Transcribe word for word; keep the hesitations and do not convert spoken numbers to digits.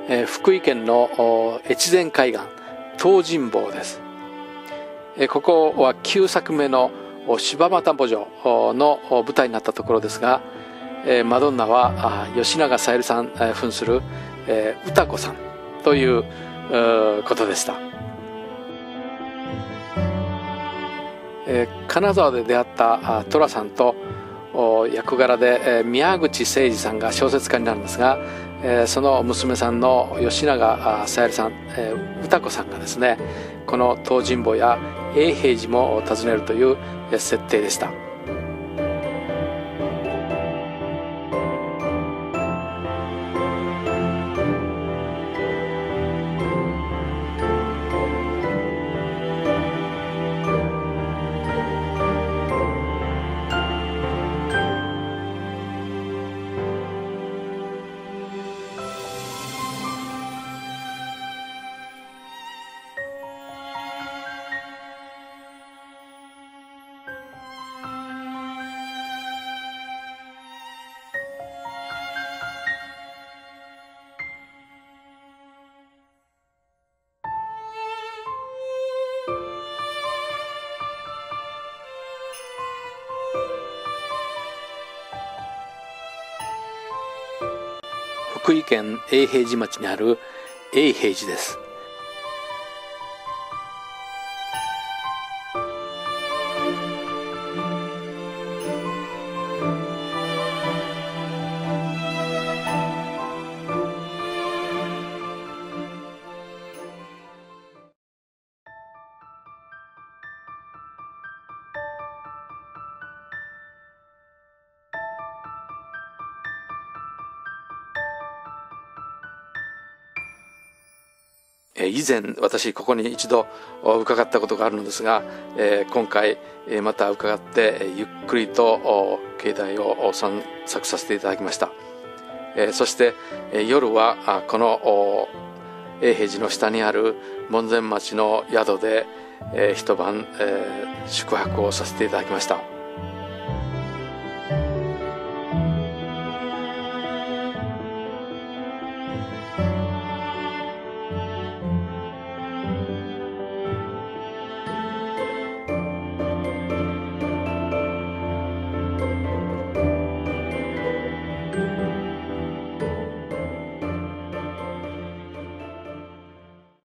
えー、福井県の越前海岸東尋坊です。えー、ここはきゅうさくめの柴又墓場の舞台になったところですが、えー、マドンナは吉永小百合さん、えー、扮する、えー、歌子さんということでした。えー、金沢で出会った寅さんと役柄で、えー、宮口誠二さんが小説家になるんですが、えー、その娘さんの吉永小百合さん、えー、歌子さんがですね、この東尋坊や永平寺も訪ねるという設定でした。福井県永平寺町にある永平寺です。以前私ここに一度伺ったことがあるのですが、今回また伺ってゆっくりと境内を散策させていただきました。そして夜はこの永平寺の下にある門前町の宿で一晩宿泊をさせていただきました。